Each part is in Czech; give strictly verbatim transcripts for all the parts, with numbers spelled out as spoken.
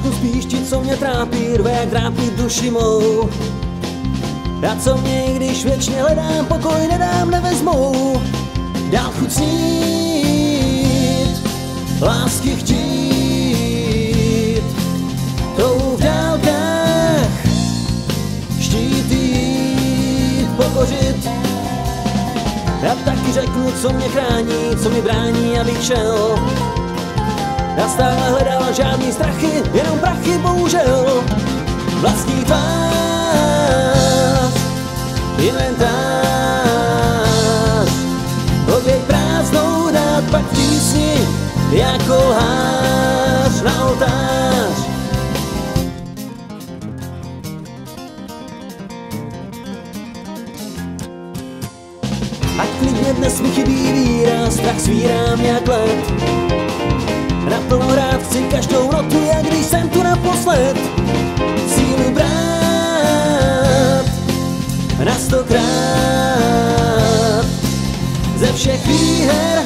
lásku spíš ti, co mě trápí, rve jak trápí duši mou. A co mě, když věčně hledám, pokoj nedám, nevezmou. Dál chuť snít, lásky chtít, tou v dálkách štít jít, pokořit. Já taky řeknu, co mě chrání, co mi brání, abych šel. Já stále hledal žádný strachy, jenom prachy, bohužel. Vlastní tvář, inventář, oběť prázdnou dát pak v tísni, jako lhář na oltář. Ať klidně dnes mi chybí víra, strach svírám jak led. Naplno hrát chci každou notu, jak když jsem tu naposled. Sílu brát na stokrát, ze všech výher,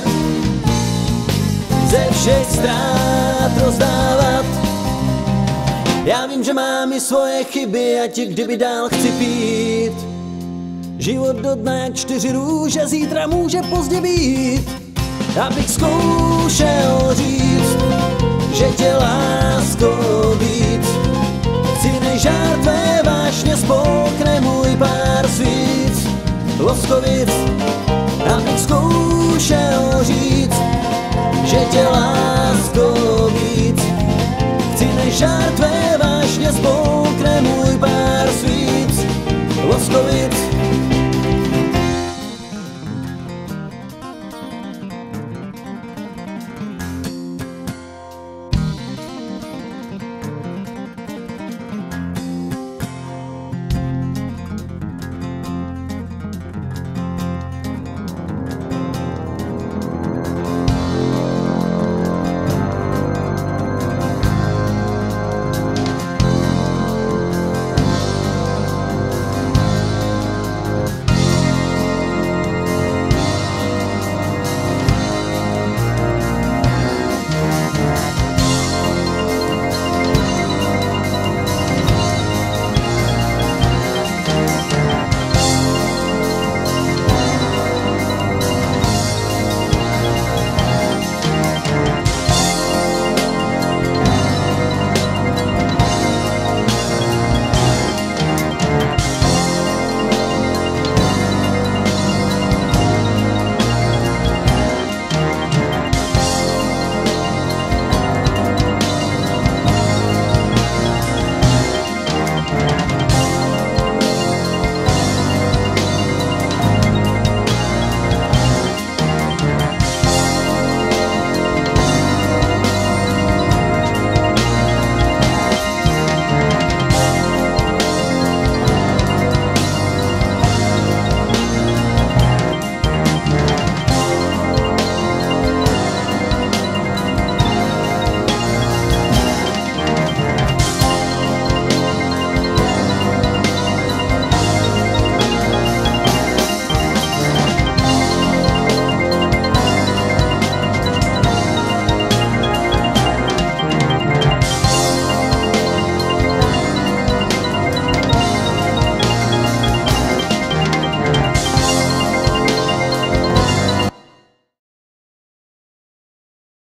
ze všech ztrát rozdávat. Já vím, že mám i svoje chyby a ti kdyby dál chci pít. Život do dna jak čtyři růže, zítra může pozdě být. Abych zkoušel říct, že tě láskou víc. Chci než žár tvé vášně spolkne můj pár svíc loskovic. Abych zkoušel říct, že tě láskou